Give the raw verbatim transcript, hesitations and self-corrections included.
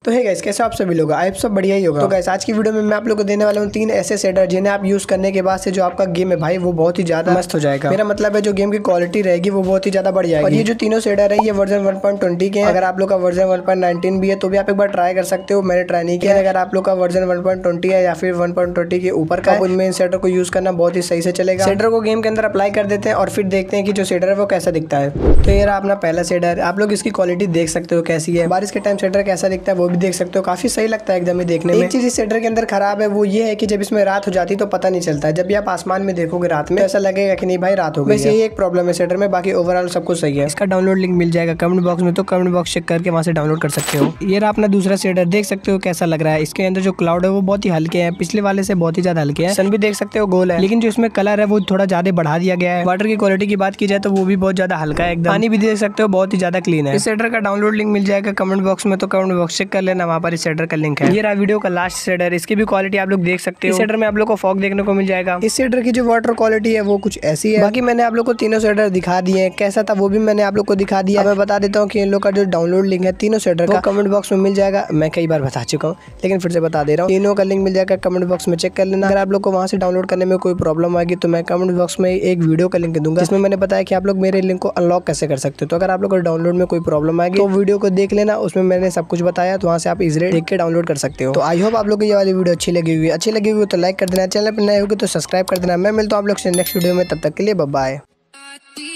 तो है गाइस, कैसे आप सभी लोग, आप सब बढ़िया ही होगा। तो गाइस आज की वीडियो में मैं आप लोगों को देने वाला हूँ तीन ऐसे शेडर जिन्हें आप यूज करने के बाद से जो आपका गेम है भाई वो बहुत ही ज्यादा मस्त हो जाएगा। मेरा मतलब है जो गेम की क्वालिटी रहेगी वो बहुत ही ज्यादा बढ़ जाएगी। और ये जो तीनों शेडर है ये वर्जन वन पॉइंट ट्वेंटी के हैं। अगर आप लोग का वर्जन वन पॉइंट नाइनटीन भी है तो भी आप एक बार ट्राई कर सकते हो। मैंने ट्राई नहीं किया। अगर आप लोग का वर्जन वन पॉइंट ट्वेंटी है या फिर वन पॉइंट ट्वेंटी के ऊपर का, उनमें इन शेडर को यूज करना बहुत ही सही से चलेगा। शेडर को गेम के अंदर अप्लाई कर देते हैं और फिर देखते हैं कि जो शेडर है वो कैसा दिखता है। तो ये रहा अपना पहला शेडर। आप लोग इसकी क्वालिटी देख सकते हो कैसी है। बारिश के टाइम शेडर कैसा दिखता है वो भी देख सकते हो। काफी सही लगता है एकदम देखने में। एक चीज इस शेडर के अंदर खराब है वो ये है कि जब इसमें रात हो जाती तो पता नहीं चलता है। जब भी आप आसमान में देखोगे रात में तो ऐसा लगेगा कि नहीं भाई रात हो गई है। बस यही एक प्रॉब्लम है शेडर में, बाकी ओवरऑल सब कुछ सही है। इसका डाउनलोड लिंक मिल जाएगा कमेंट बॉक्स में, तो कमेंट बॉक्स चेक करके वहां से डाउनलोड कर सकते हो। ये रहा अपना दूसरा शेडर, देख सकते हो कैसा लग रहा है। इसके अंदर जो क्लाउड है वो बहुत ही हल्के हैं, पिछले वाले से बहुत ही ज्यादा हल्के हैं। सन भी देख सकते हो गोल है, लेकिन जो इसमें कलर है वो थोड़ा ज्यादा बढ़ा दिया गया है। वाटर की क्वालिटी की बात की जाए तो वो भी बहुत ज्यादा हल्का है एकदम। पानी भी देख सकते हो बहुत ही ज्यादा क्लीन है। इस शेडर का डाउनलोड लिंक मिल जाएगा कमेंट बॉक्स में, तो कमेंट बॉक्स चेक कर लेना, वहां पर इस शेडर का लिंक है। ये रहा वीडियो का लास्ट शेडर, इसकी भी क्वालिटी आप लोग देख सकते हो। इस शेडर में आप लोग को फॉग देखने को मिल जाएगा। इस शेडर की जो वाटर क्वालिटी है वो कुछ ऐसी है। बाकी मैंने आप लोग को तीनों शेडर दिखा दिए हैं, कैसा था वो भी मैंने आप लोग को दिखा दिया। मैं बता देता हूँ कि इन लोग का जो डाउनलोड लिंक है तीनों शेडर का कमेंट बॉक्स में मिल जाएगा। मैं कई बार बता चुका हूँ लेकिन फिर से बता दे रहा हूँ, तीनों का लिंक मिल जाएगा कमेंट बॉक्स में, चेक कर लेना। अगर आप लोग को वहाँ से डाउनलोड करने में कोई प्रॉब्लम आएगी तो मैं कमेंट बॉक्स में एक वीडियो का लिंक दूंगा जिसमें मैंने बताया कि आप लोग मेरे लिंक को अनलॉक कैसे कर सकते हो। तो अगर आप लोग को डाउनलोड में कोई प्रॉब्लम आएगी तो वीडियो को देख लेना, उसमें मैंने सब कुछ बताया, तो वहाँ से आप इजीली देख के डाउनलोड कर सकते हो। तो आई होप आप लोग को ये वाली वीडियो अच्छी लगी हुई अच्छी लगी हुई तो लाइक कर देना, चैनल पर नए होगी तो सब्सक्राइब कर देना। मैं मिलता हूँ आप लोग से नेक्स्ट वीडियो में, तब तक के लिए बाय बाय।